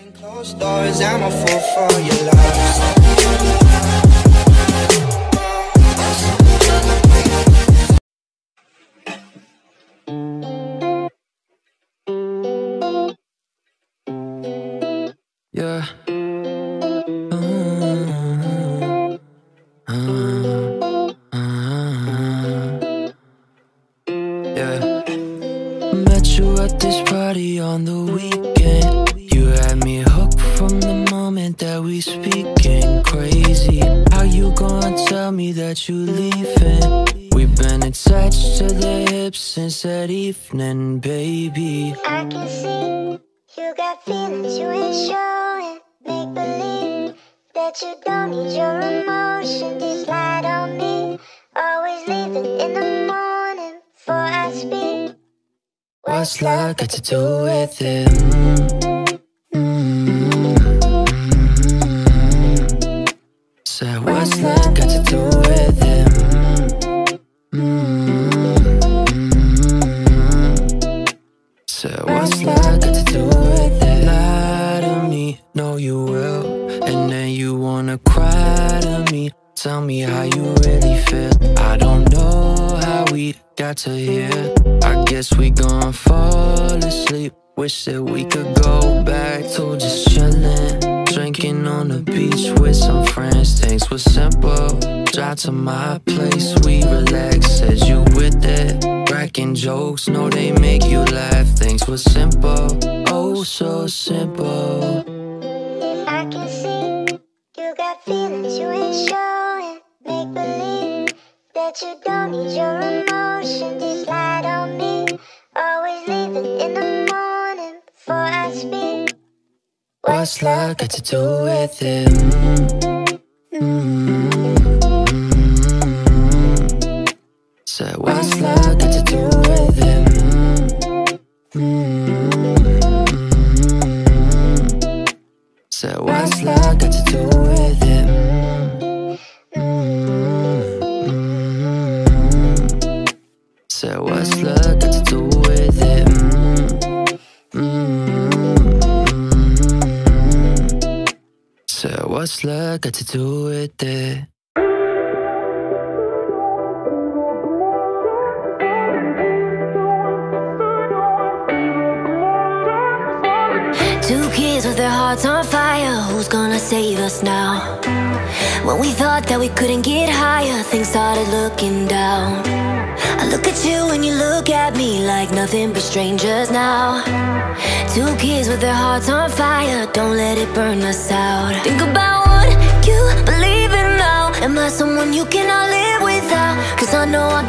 Closed doors, I'm a fool for your love. Yeah. Yeah. Met you at this party on the weekend. You had me hooked from the moment that we speaking. Crazy, how you gonna tell me that you leaving? We've been attached to the hips since that evening, baby. I can see you got feelings you ain't showing. Make believe that you don't need your emotion. Just light on me, always leaving in the morning before I speak. What's love got to do with it? Said what's love got to do with it? Said what's love got to do with it? Lie to me, know you will, and then you wanna cry to me. Tell me how you really feel. I don't know how we got to here. I guess we gon' fall asleep. Wish that we could go back to just chillin', drinking on the beach with some friends. Things were simple. Drive to my place, we relax. Said you with it, cracking jokes, know they make you laugh. Things were simple, oh so simple. I can see you got feelings you ain't showing. Make believe that you don't need your emotion. Just light on me, always leaving in the morning before I speak. What's love got to do with it? Said what's love got to do with it? Said what's love got to do with it? Said what's love got to do with it? Said what's love got to do with it? Two kids with their hearts on fire. Who's gonna save us now? When we thought that we couldn't get higher, things started looking down. I look at you and you look at me like nothing but strangers now. Two kids with their hearts on fire. Don't let it burn us out. Think about what you believe in now. Am I someone you cannot live without? 'Cause I know I